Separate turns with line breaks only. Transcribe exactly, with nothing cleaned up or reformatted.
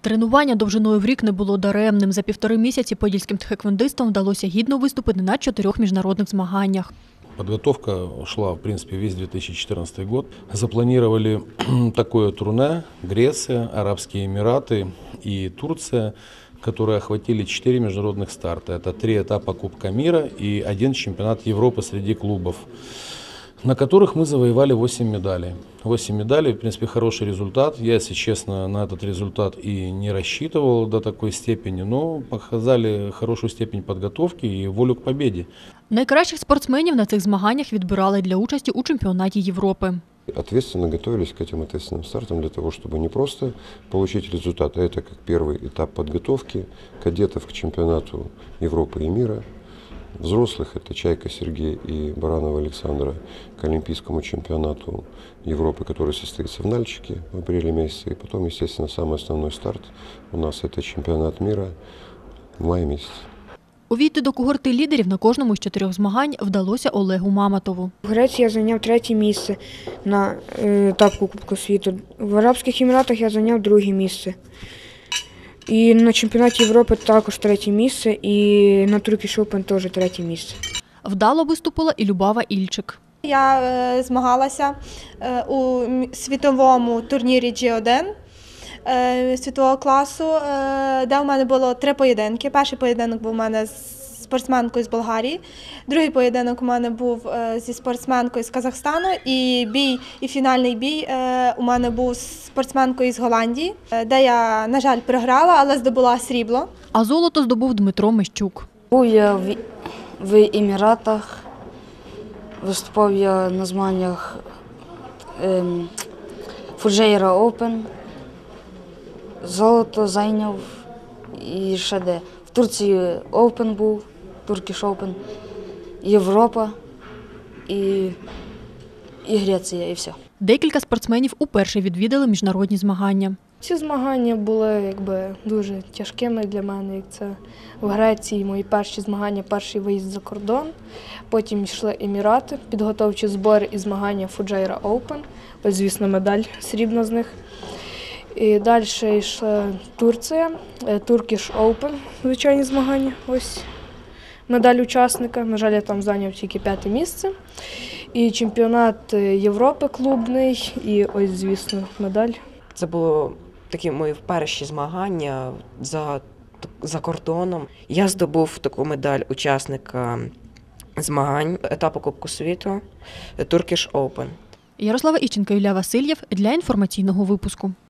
Тренування довжиною в рік не було даремним. За півтори місяці подільським тхеквондистам вдалося гідно виступити на чотирьох міжнародних змаганнях.
Подготовка шла, в принципе, весь две тысячи четырнадцатый год. Запланировали такое турне: Греция, Арабские Эмираты и Турция, которые охватили четыре международных старта. Это три этапа Кубка мира и один чемпионат Европы среди клубов, на которых мы завоевали восемь медалей. восемь медалей, в принципе, хороший результат. Я, если честно, на этот результат и не рассчитывал до такой степени, но показали хорошую степень подготовки и волю к победе.
Найкращих спортсменів на цих змаганнях відбирали для участі у чемпіонаті Європи.
Ответственно готовились к этим ответственным стартам для того, чтобы не просто получить результат, а это как первый этап подготовки кадетов к чемпионату Европы и мира. Взрослых – это Чайка Сергей и Баранова Александра к олимпийскому чемпионату Европы, который состоится в Нальчике в апреле месяце. И потом, естественно, самый основной старт у нас – это чемпионат мира в мае месяце.
Увійти до когорти лідерів на кожному з чотирьох змагань вдалося Олегу Маматову.
В Греції я зайняв третє місце на етапу Кубку світу. В Арабських Еміратах я зайняв друге місце. І на чемпіонаті Європи також третє місце, і на Turkish Open теж третє місце.
Вдало виступила і Любава Ільчик.
Я е, змагалася е, у світовому турнірі джі один е, світового класу, е, де у мене було три поєдинки. Перший поєдинок був у мене з спортсменкою з Болгарії, другий поєдинок у мене був е, зі спортсменкою з Казахстану, і бій, і фінальний бій е, у мене був з спортсменкою з Голландії, е, де я, на жаль, програла, але здобула срібло.
А золото здобув Дмитро Мещук.
Був я в, в Еміратах, виступав я на змаганнях ем, Fujairah Open, золото зайняв і ще де. В Турції Open був, Turkish Open, Європа і, і Греція, і все.
Декілька спортсменів уперше відвідали міжнародні змагання.
Ці змагання були якби дуже тяжкими для мене. Як це в Греції мої перші змагання, перший виїзд за кордон. Потім йшли Емірати, підготовчі збори і змагання Fujairah Open. Ось, звісно, медаль срібна з них. І далі йшла Турція, Turkish Open, звичайні змагання. Ось медаль учасника. На жаль, я там зайняв тільки п'яте місце. І чемпіонат Європи клубний, і ось, звісно, медаль.
Це було такі мої перші змагання за, за кордоном. Я здобув таку медаль учасника змагань етапу Кубку світу Turkish Open.
Ярослава Іщенко, Ілля Васильєв для інформаційного випуску.